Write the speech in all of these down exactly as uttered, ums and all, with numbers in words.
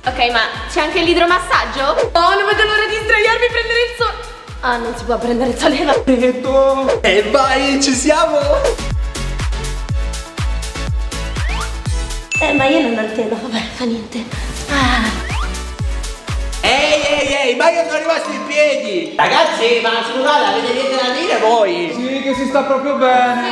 Ok, ma c'è anche l'idromassaggio? Oh, non vedo l'ora di sdraiarmi e prendere il sole. Ah, non si può prendere il sole, va. Detto. E vai, ci siamo. Eh, ma io non ho il telo, vabbè, fa niente. Ah. Ehi, ehi, ehi, ma io sono rimasto in piedi. Ragazzi, ma scusate, avete niente da dire voi? Sì, che si sta proprio bene.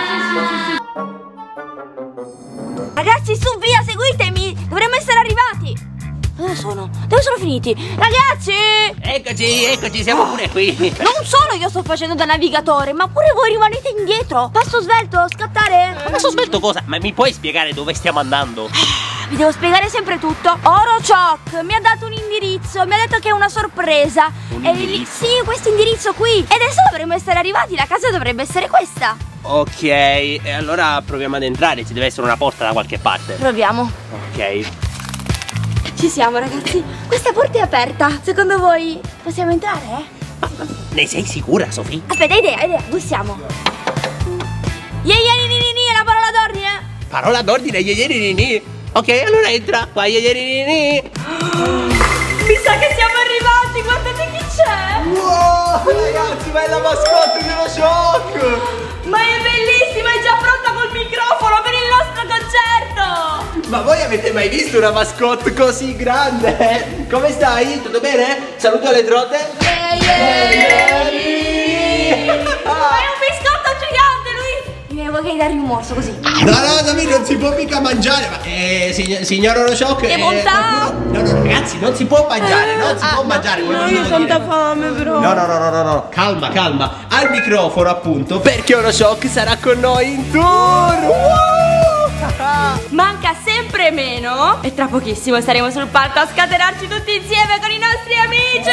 Ragazzi, su, via, seguitemi. Dovremmo essere arrivati. Dove sono? Dove sono finiti? Ragazzi! Eccoci, eccoci, siamo pure qui. Non solo io sto facendo da navigatore, ma pure voi rimanete indietro. Passo svelto, scattare. Passo svelto cosa? Ma mi puoi spiegare dove stiamo andando? Vi devo spiegare sempre tutto. Orochoc mi ha dato un indirizzo, mi ha detto che è una sorpresa. Un e indirizzo? Sì, questo indirizzo qui. E adesso dovremmo essere arrivati, la casa dovrebbe essere questa. Ok, e allora proviamo ad entrare, ci deve essere una porta da qualche parte. Proviamo. Ok. Ci siamo, ragazzi. Questa porta è aperta. Secondo voi possiamo entrare? Ne sei sicura, Sofì? Aspetta, idea, idea, bussiamo. Ieieininini, è la parola d'ordine. Parola d'ordine, ieieininini. Ok, allora entra, qua ieieininini. Mi sa che siamo arrivati, guardate chi c'è. Wow, ragazzi, ma è la mascotte di Orochoc. Ma è bellissima, è già pronta col microfono per il nostro concerto. Ma voi avete mai visto una mascotte così grande? Come stai? Tutto bene? Saluto alle trote. Ehi, ehi, ehi. Ma è un biscotto gigante, lui. Mi viene voglia di dargli un morso così. No, no, Davide, non si può mica mangiare. Ma, eh, signor, signor Orochoc. Che bontà. No, no, ragazzi, non si può mangiare, non si può mangiare. No, io ho tanta fame, però. No, no, no, no, no, no, calma, calma. Al microfono, appunto, perché Orochoc sarà con noi in tour. Wow! Manca sempre meno e tra pochissimo saremo sul palco a scatenarci tutti insieme con i nostri amici.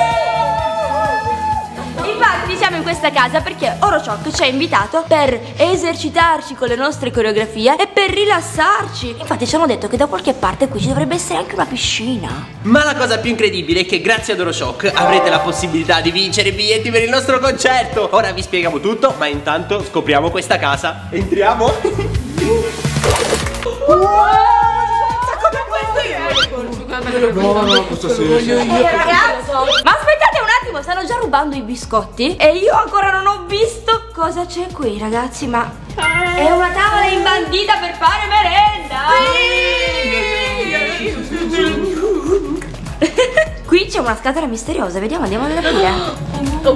Infatti siamo in questa casa perché Orochoc ci ha invitato per esercitarci con le nostre coreografie e per rilassarci. Infatti ci hanno detto che da qualche parte qui ci dovrebbe essere anche una piscina. Ma la cosa più incredibile è che grazie ad Orochoc avrete la possibilità di vincere biglietti per il nostro concerto. Ora vi spieghiamo tutto, ma intanto scopriamo questa casa. Entriamo. No, no, questo sì. Eh, ragazzi, ma aspettate un attimo, stanno già rubando i biscotti e io ancora non ho visto cosa c'è qui, ragazzi. Ma è una tavola imbandita per fare merenda. Qui c'è una scatola misteriosa, vediamo, andiamo ad aprire. Oh.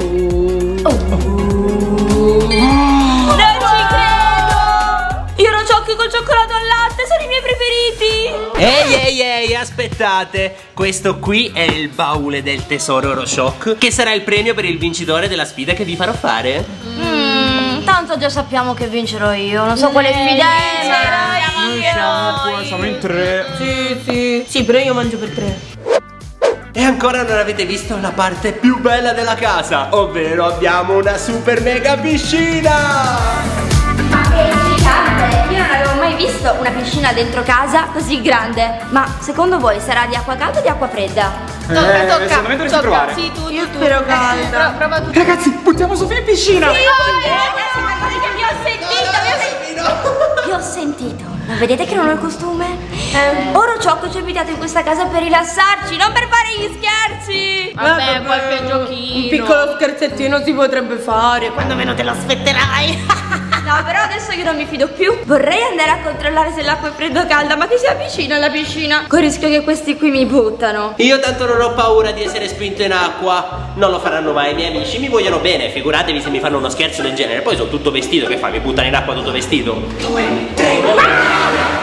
Non ci credo! Io Orochoc col cioccolato al latte sono i miei preferiti. Ehi, ehi, ehi, aspettate. Questo qui è il baule del tesoro Orochoc, che sarà il premio per il vincitore della sfida che vi farò fare. Mm, tanto già sappiamo che vincerò io, non so quale sfida è, ma Noi siamo qua, siamo in tre. Sì, sì. Sì, però io mangio per tre. E ancora non avete visto la parte più bella della casa, ovvero abbiamo una super mega piscina. Ma è gigante! Io non avevo mai visto una piscina dentro casa così grande. Ma secondo voi sarà di acqua calda o di acqua fredda? Tocca, Eh, tocca. secondo me dovresti tocca. provare. Sì, tu, io tu. spero calda. Pro- prova tu. Ragazzi, buttiamo Sofì in piscina. Sì, ragazzi, guardate che vi ho sentito, vi ho sentito. Vi ho sentito. Ma vedete che non ho il costume? Eh, Orochoc ci ha invitato in questa casa per rilassarci, non per fare gli scherzi. Vabbè, qualche giochino. Un piccolo scherzettino si potrebbe fare. Quando meno te lo aspetterai. No, però adesso io non mi fido più. Vorrei andare a controllare se l'acqua è fredda o calda, ma che sia vicina alla piscina. Con il rischio che questi qui mi buttano. Io tanto non ho paura di essere spinto in acqua. Non lo faranno mai i miei amici, mi vogliono bene. Figuratevi se mi fanno uno scherzo del genere. Poi sono tutto vestito, che fa? Mi buttano in acqua tutto vestito. Due, tre.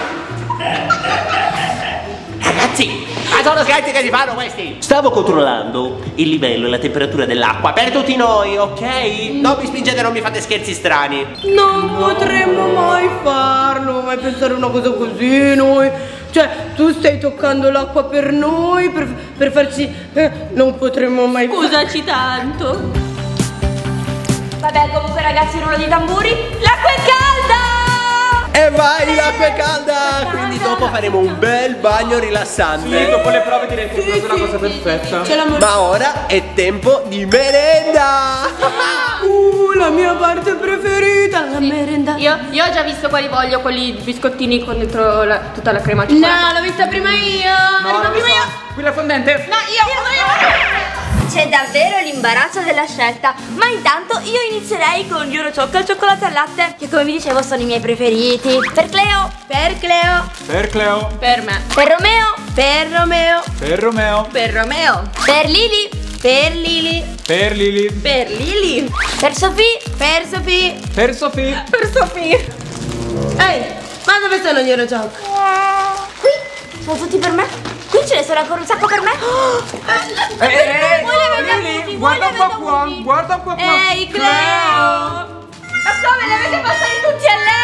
Ragazzi, ma sono scherzi che si fanno questi? Stavo controllando il livello e la temperatura dell'acqua per tutti noi, ok? Non mi spingete, non mi fate scherzi strani. Non potremmo mai farlo, mai pensare una cosa così noi. Cioè, tu stai toccando l'acqua per noi, per, per farci... Eh, non potremmo mai farlo. Scusaci tanto. Vabbè, comunque ragazzi, rullo di tamburi. L'acqua è calda! E vai, l'acqua è calda! Quindi dopo faremo un bel bagno rilassante. Sì, dopo le prove direi che è proprio la cosa perfetta. Ce l'amo. Ma ora è tempo di merenda! Uh, la mia parte preferita, la merenda. Io, io ho già visto quali voglio, quelli biscottini con dentro la, tutta la crema al No, cioccolato. l'ho vista prima io. No, Arriva non lo prima so. io. Qui la fondente. No, io, C'è davvero l'imbarazzo della scelta, ma intanto io inizierei con gli Orochoc al cioccolato al latte, che come vi dicevo sono i miei preferiti. Per Cleo, per Cleo, Per Cleo. per me, per Romeo, per Romeo, Per Romeo. per Romeo, per Lili, per Lili, Per Lili. per Lili, per Sofì, per Sofì, Per Sofì. per Sofì. Ehi, ma dove sono gli Orochoc? Qui sono tutti per me. Qui ce ne sono ancora un sacco per me. Eh, eh, Voi li avete Lili, avuti, voi guarda li un po' avete qua, avuti. guarda un po' qua. Ehi, Cleo! Ma come li avete passati tutti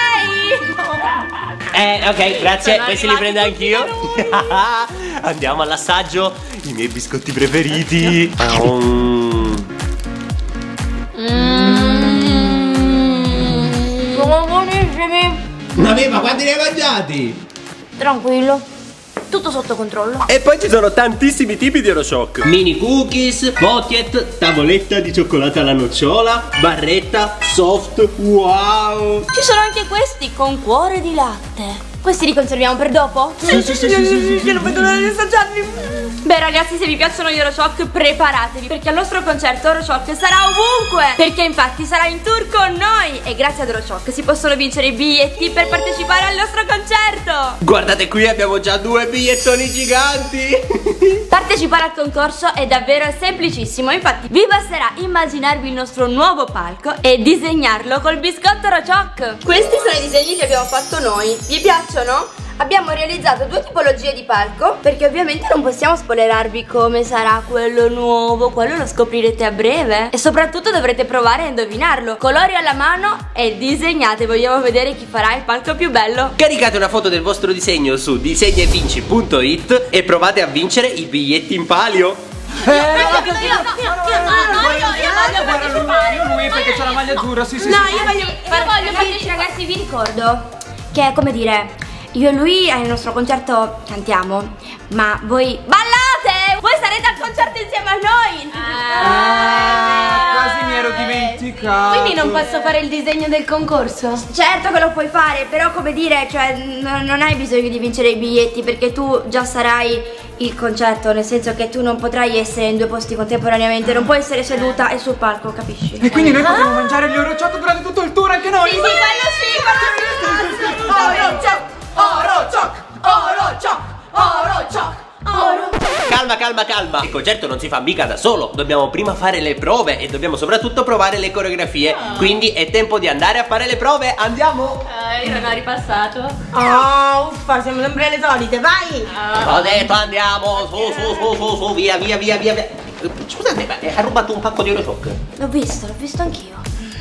a lei? Eh, ok, grazie, Sono questi li prendo arrivati anch'io. Andiamo all'assaggio. I miei biscotti preferiti. Mm. Sono buonissimi. Vabbè, ma quanti ne hai mangiati? Tranquillo. Tutto sotto controllo. E poi ci sono tantissimi tipi di Orochoc. Mini cookies, pocket, tavoletta di cioccolato alla nocciola, barretta, soft, wow. Ci sono anche questi con cuore di latte. Questi li conserviamo per dopo? Sì, sì, sì, sì, sì, sì. Non vedo l'ora di assaggiarli. Beh ragazzi, se vi piacciono gli Orochoc preparatevi, perché al nostro concerto Orochoc sarà ovunque. Perché infatti sarà in tour con noi. E grazie ad Orochoc si possono vincere i biglietti per partecipare al nostro concerto. Guardate qui, abbiamo già due bigliettoni giganti. Partecipare al concorso è davvero semplicissimo. Infatti vi basterà immaginarvi il nostro nuovo palco e disegnarlo col biscotto Orochoc. Questi sono i disegni che abbiamo fatto noi. Vi piacciono? Abbiamo realizzato due tipologie di palco, perché ovviamente non possiamo spoilerarvi come sarà quello nuovo. Quello lo scoprirete a breve. E soprattutto dovrete provare a indovinarlo. Colori alla mano e disegnate. Vogliamo vedere chi farà il palco più bello. Caricate una foto del vostro disegno su disegna e vinci punto it e provate a vincere i biglietti in palio. Io, io, io, io, io, io voglio partecipare. Io lui perché c'ha la maglia azzurra, sì, sì, No, sì. io voglio, io voglio partecipare. Ragazzi, vi ricordo che, come dire, io e lui al nostro concerto cantiamo, ma voi ballate! Voi sarete al concerto insieme a noi! Ah, quasi mi ero dimenticato. Quindi non posso fare il disegno del concorso? Certo che lo puoi fare, però come dire, cioè n- non hai bisogno di vincere i biglietti, perché tu già sarai il concerto, nel senso che tu non potrai essere in due posti contemporaneamente, non puoi essere seduta e sul palco, capisci? E quindi noi potremo mangiare gli Orochoc durante tutto il tour anche noi. Sì, sì, quello sì, quello sì, assolutamente. Orochoc, Orochoc, Orochoc, Orochoc. Calma, calma, calma. Il concerto non si fa mica da solo. Dobbiamo prima fare le prove e dobbiamo soprattutto provare le coreografie. Quindi è tempo di andare a fare le prove. Andiamo. Eh, io non ho ripassato. Oh, uffa, siamo sempre le solite, vai! Ho detto andiamo. Su, su, su, su, su, via, via, via, via, via. Scusate, ma ha rubato un pacco di Orochoc. L'ho visto, l'ho visto anch'io.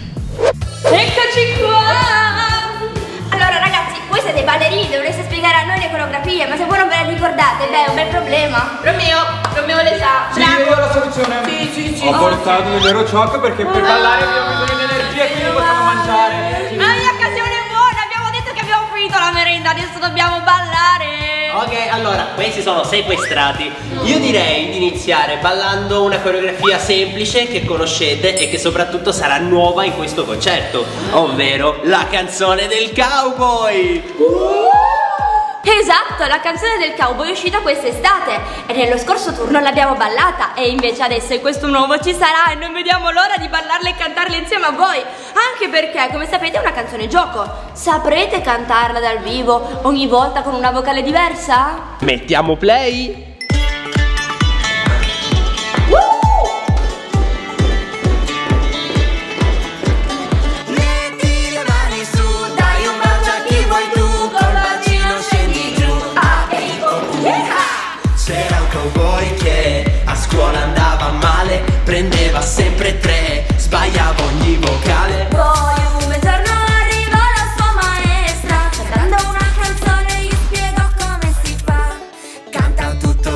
Eccoci qua! Allora ragazzi, voi siete ballerini, dovreste spiegare a noi le coreografie, ma se voi non ve le ricordate, beh, è un bel problema. Romeo, Romeo le sa. Sì, io ho la soluzione. Sì, sì, sì. Ho portato degli Orochoc perché per ballare abbiamo bisogno di energia e quindi possiamo mangiare. Ma che occasione buona, abbiamo detto che abbiamo finito la merenda, adesso dobbiamo ballare. Ok, allora, questi sono sequestrati. Io direi di iniziare ballando una coreografia semplice che conoscete e che soprattutto sarà nuova in questo concerto, ovvero la canzone del cowboy. Esatto, la canzone del cowboy è uscita quest'estate e nello scorso tour non l'abbiamo ballata, e invece adesso in questo nuovo ci sarà e non vediamo l'ora di ballarla e cantarla insieme a voi. Anche perché, come sapete, è una canzone gioco. Saprete cantarla dal vivo ogni volta con una vocale diversa? Mettiamo play. Prendeva sempre tre, sbagliava ogni vocale. Poi un bel giorno arrivò la sua maestra, cantando una canzone gli spiegò come si fa. Canta tutto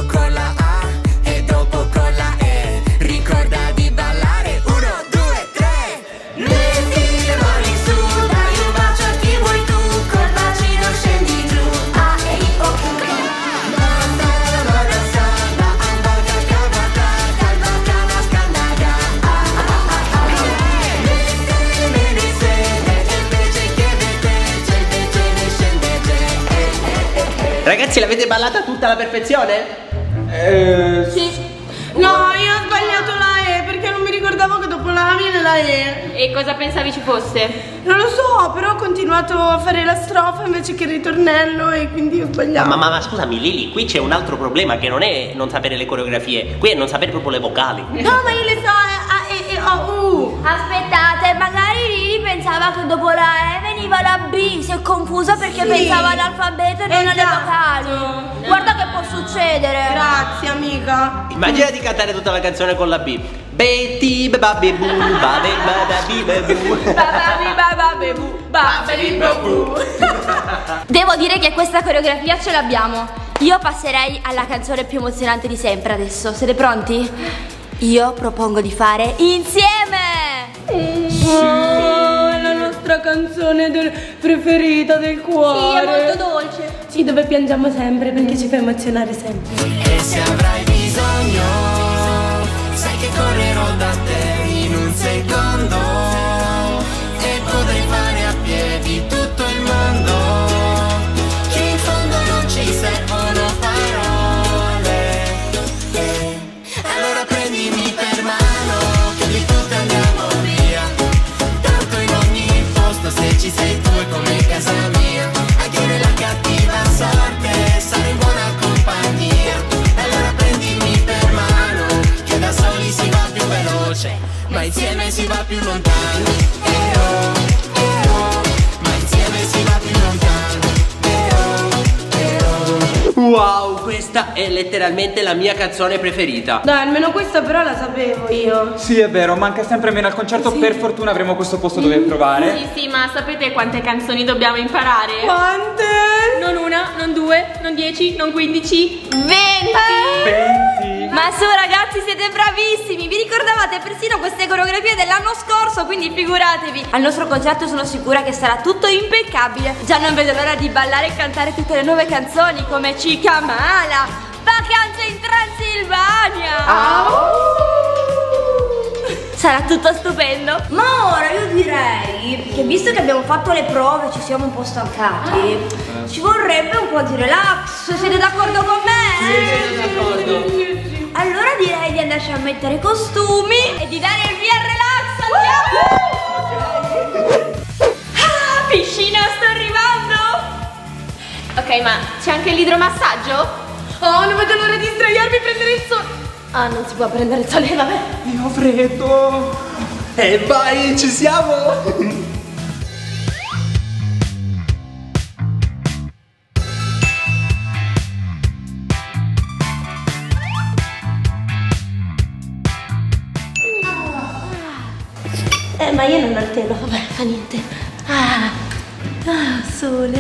Ragazzi, l'avete ballata tutta alla perfezione? Eh... Sì. No, io ho sbagliato la E perché non mi ricordavo che dopo la A viene la E. E cosa pensavi ci fosse? Non lo so, però ho continuato a fare la strofa invece che il ritornello e quindi ho sbagliato. Ma, ma, ma scusami Lili, qui c'è un altro problema che non è non sapere le coreografie, qui è non sapere proprio le vocali. No, ma io le so A, E, E, O, U. Aspettate, magari Lili pensava che dopo la E veniva la B, si è confusa perché Sì. pensava all'alfabeto e non alle Esatto. vocali. Guarda che può succedere. Grazie, amica. Immaginati di cantare tutta la canzone con la B. Betty babi bu babi babi babu. Devo dire che questa coreografia ce l'abbiamo. Io passerei alla canzone più emozionante di sempre adesso. Siete pronti? Io propongo di fare insieme. Oh, è la nostra canzone del- preferita del cuore. Sì, è molto dolce. Sì, dove piangiamo sempre perché ci fa emozionare sempre. E se avrai bisogno, sai che correrò da te in un secondo e potrei fare a piedi tutto il mondo, che in fondo non ci servono parole. Eh, allora prendimi per mano, che di tutto andiamo via, tanto in ogni posto se ci sei tu è come casa mia, anche nella cattiva sorte sarai in buona compagnia. Allora prendimi per mano, che da soli si va più veloce, ma insieme si va più lontano. Eh oh, eh oh, ma insieme si va più lontano. Eh oh, eh oh. Wow, questa è letteralmente la mia canzone preferita. Dai, almeno questa però la sapevo io. Sì, è vero, manca sempre meno al concerto. Per fortuna avremo questo posto dove provare. Sì, sì, ma sapete quante canzoni dobbiamo imparare? Quante? Non una, non due, non dieci, non quindici, venti! venti. Ma su ragazzi, siete bravissimi. Vi ricordavate persino queste coreografie dell'anno scorso, quindi figuratevi. Al nostro concerto sono sicura che sarà tutto impeccabile. Già non vedo l'ora di ballare e cantare tutte le nuove canzoni come Cicamala, Vacanze in Transilvania. Sarà tutto stupendo. Ma ora io direi che visto che abbiamo fatto le prove e ci siamo un po' stancati, ci vorrebbe un po' di relax. Siete d'accordo con me? Sono d'accordo. Allora direi di andarci a mettere i costumi e di dare il via al relax. Andiamo! Ah, piscina, sto arrivando! Ok, ma c'è anche l'idromassaggio? Oh, non vedo l'ora di sdraiarmi e prendere il sole. Ah, non si può prendere il sole, vabbè. Io ho freddo. E vai, ci siamo! Eh, ma io non ho il telo, vabbè, fa niente. Ah, ah, sole.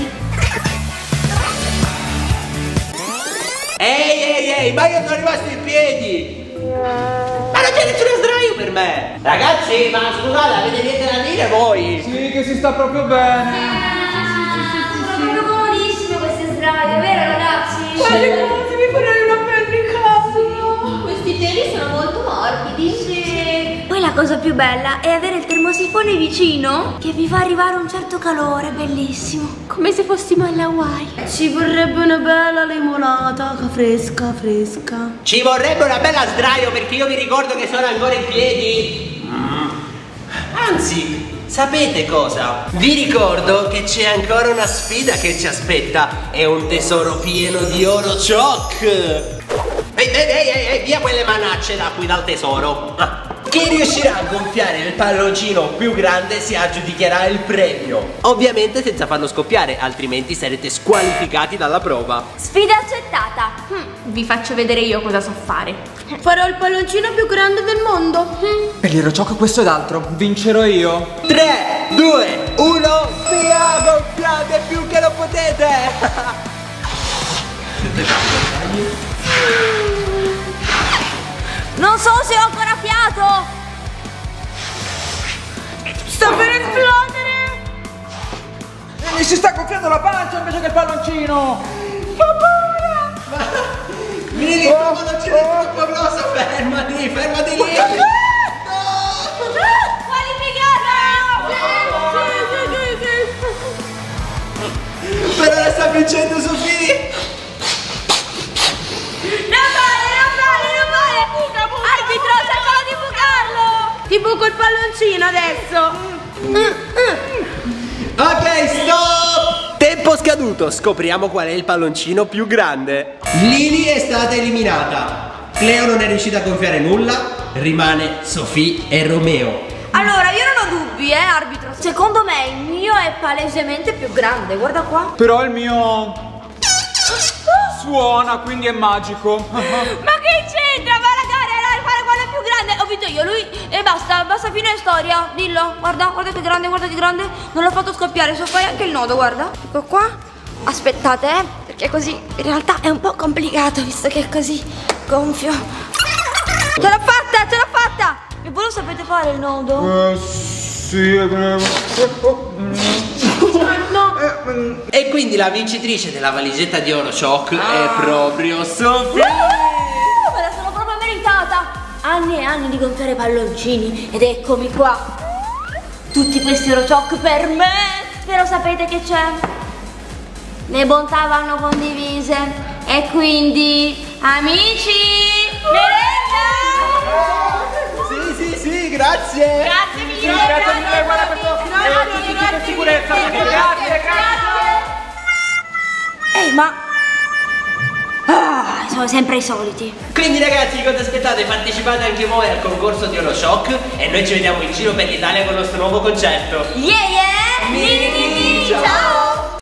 Ehi, ehi, ehi, ma io sono rimasto in piedi! Ma non c'è nessuno sdraio per me! Ragazzi, ma scusate, avete niente da dire voi? Sì, che si sta proprio bene. Sono proprio comodissime queste sdraio, vero ragazzi? Guarda come se mi farei una pelle in casa. Questi teli sono molto morbidi. Sì. Poi la cosa più bella è avere il termosifone vicino che vi fa arrivare un certo calore, bellissimo. Come se fossimo alle Hawaii. Ci vorrebbe una bella limonata, fresca, fresca. Ci vorrebbe una bella sdraio perché io vi ricordo che sono ancora in piedi. Mm. Anzi, sapete cosa? Vi ricordo che c'è ancora una sfida che ci aspetta. È un tesoro pieno di oro choc. Ehi, ehi, ehi, ehi, ehi, via quelle manacce da qui dal tesoro. Ah. Chi riuscirà a gonfiare il palloncino più grande si aggiudicherà il premio. Ovviamente senza farlo scoppiare, altrimenti sarete squalificati dalla prova. Sfida accettata. Hm, vi faccio vedere io cosa so fare. Farò il palloncino più grande del mondo. Per l'Irocioc questo ed altro, vincerò io. tre, due, uno, via, gonfiate più che lo potete. Non so se ho ancora fiato. Sta per esplodere. Mi si sta gonfiando la pancia invece che il palloncino. Fa paura. Lili, oh, tu non ce l'hai troppo grossa, fermati, fermati lì. Qualificata. Per ora sta vincendo Sofì. palloncino adesso. Ok, stop! Tempo scaduto, scopriamo qual è il palloncino più grande. Lily è stata eliminata. Cleo non è riuscita a gonfiare nulla. Rimane Sofì e Romeo. Allora, io non ho dubbi, eh, arbitro. Secondo me il mio è palesemente più grande, guarda qua. Però il mio suona, quindi è magico. Ma che c'entra? Va la gara, fare quello è più grande. Ho vinto io, lui e basta, basta, fine storia. Dillo, guarda, guarda che grande, guarda che grande. Non l'ho fatto scoppiare, so fai anche il nodo, guarda. Ecco qua. Aspettate, eh, perché così in realtà è un po' complicato, visto che è così gonfio. Ce l'ho fatta, ce l'ho fatta! E voi lo sapete fare il nodo? Eh, sì, è bravo. No. E quindi la vincitrice della valigetta di Oroshock è proprio Sofì. Uh, me la sono proprio meritata! Anni e anni di gonfiare palloncini ed eccomi qua. Tutti questi Oroshock per me! Però sapete che c'è? Le bontà vanno condivise e quindi, amici, merenda! Sì, sì, sì, grazie. Grazie mille. Sì, grazie mille, guarda questo. eh, tutti qui per sicurezza. Grazie, grazie. Ehi, ma... Ah, sono sempre i soliti. Quindi ragazzi, cosa aspettate? Partecipate anche voi al concorso di Oroshock e noi ci vediamo in giro per l'Italia con il nostro nuovo concerto. Yeah, yeah! Mini, Ciao!